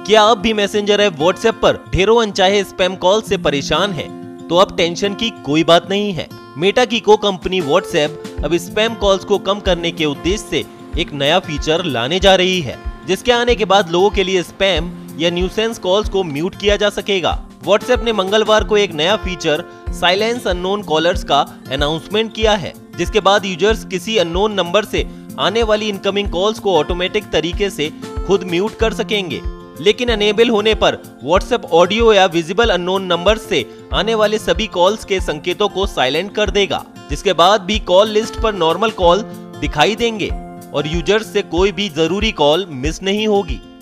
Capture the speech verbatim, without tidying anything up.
क्या अब भी मैसेंजर ऐप व्हाट्सएप पर ढेरों अनचाहे स्पैम कॉल से परेशान है? तो अब टेंशन की कोई बात नहीं है। मेटा की को कंपनी व्हाट्सएप अब स्पैम कॉल्स को कम करने के उद्देश्य से एक नया फीचर लाने जा रही है, जिसके आने के बाद लोगों के लिए स्पैम या न्यूसेंस कॉल्स को म्यूट किया जा सकेगा। व्हाट्सएप ने मंगलवार को एक नया फीचर साइलेंस अननोन कॉलर्स का अनाउंसमेंट किया है, जिसके बाद यूजर्स किसी अननोन नंबर से आने वाली इनकमिंग कॉल्स को ऑटोमेटिक तरीके से खुद म्यूट कर सकेंगे। लेकिन अनेबल होने पर व्हाट्सएप ऑडियो या विजिबल अननोन नंबर से आने वाले सभी कॉल्स के संकेतों को साइलेंट कर देगा, जिसके बाद भी कॉल लिस्ट पर नॉर्मल कॉल दिखाई देंगे और यूजर्स से कोई भी जरूरी कॉल मिस नहीं होगी।